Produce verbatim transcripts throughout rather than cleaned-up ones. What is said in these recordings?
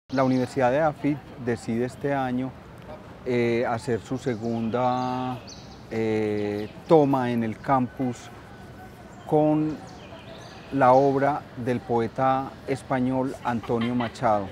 La Universidad de AFIT decide este año eh, hacer su segunda eh, toma en el campus con la obra del poeta español Antonio Machado.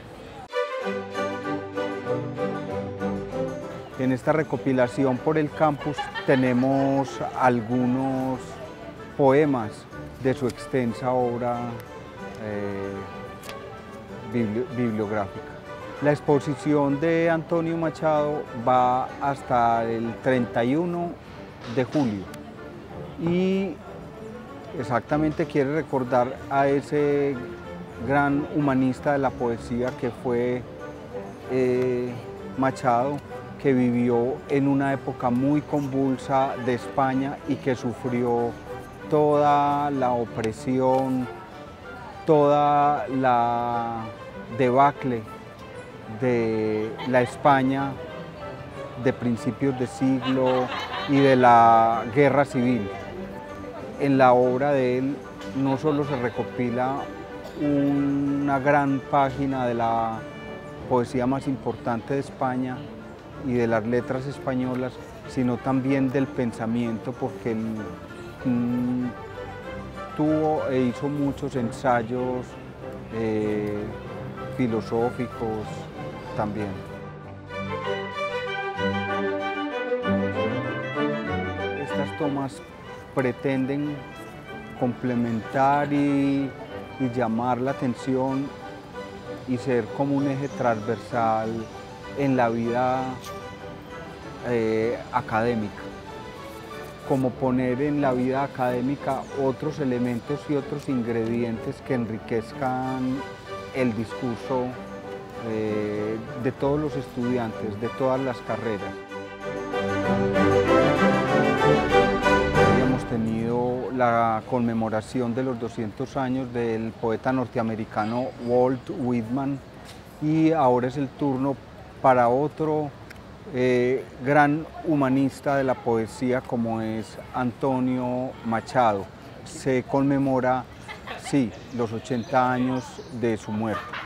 En esta recopilación por el campus tenemos algunos poemas de su extensa obra eh, bibliográfica. La exposición de Antonio Machado va hasta el treinta y uno de julio y exactamente quiere recordar a ese gran humanista de la poesía que fue eh, Machado, que vivió en una época muy convulsa de España y que sufrió toda la opresión, toda la debacle de la España de principios de siglo y de la guerra civil. En la obra de él no solo se recopila una gran página de la poesía más importante de España y de las letras españolas, sino también del pensamiento, porque él mmm, tuvo e hizo muchos ensayos eh, filosóficos también. Estas tomas pretenden complementar y, y llamar la atención y ser como un eje transversal en la vida eh, académica, como poner en la vida académica otros elementos y otros ingredientes que enriquezcan el discurso eh, de todos los estudiantes, de todas las carreras. Hemos tenido la conmemoración de los doscientos años del poeta norteamericano Walt Whitman y ahora es el turno para otro eh, gran humanista de la poesía como es Antonio Machado. Se conmemora, sí, los ochenta años de su muerte.